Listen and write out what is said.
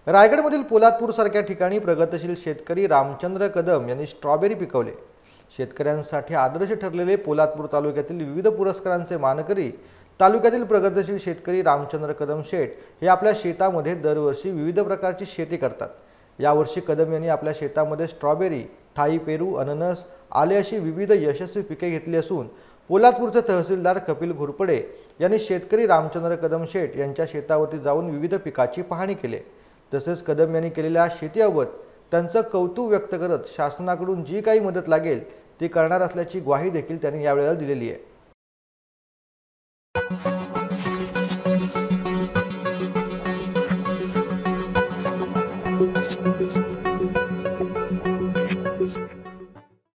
रायगडमधील पोलादपूर सारख्या ठिकाणी प्रगतशील शेतकरी रामचंद्र कदम यांनी स्ट्रॉबेरी पिकवले। शेतकऱ्यांसाठी आदर्श ठरलेले पोलादपूर तालुक्यातील विविध पुरस्कारांचे मानकरी तालुक्यातील प्रगतशील शेतकरी रामचंद्र कदम शेठ हे आपल्या शेतामध्ये दरवर्षी विविध प्रकारची शेती करतात। यावर्षी कदम यांनी आपल्या शेतामध्ये स्ट्रॉबेरी, थाई पेरू, अननस, आले अशी विविध यशस्वी पिके घेतली असून पोलादपूरचे तहसीलदार कपिल घोरपडे यांनी शेतकरी रामचंद्र कदम शेठ यांच्या शेतावरती जाऊन विविध पिकाची पाहणी केली। तसेच कदम यांनी केलेल्या शेतीबाबत त्यांचं कौतुक व्यक्त करत शासनाकडून जी काही मदत लागेल ती करणार असल्याची ग्वाही देखील त्यांनी यावेळेला दिलेली आहे।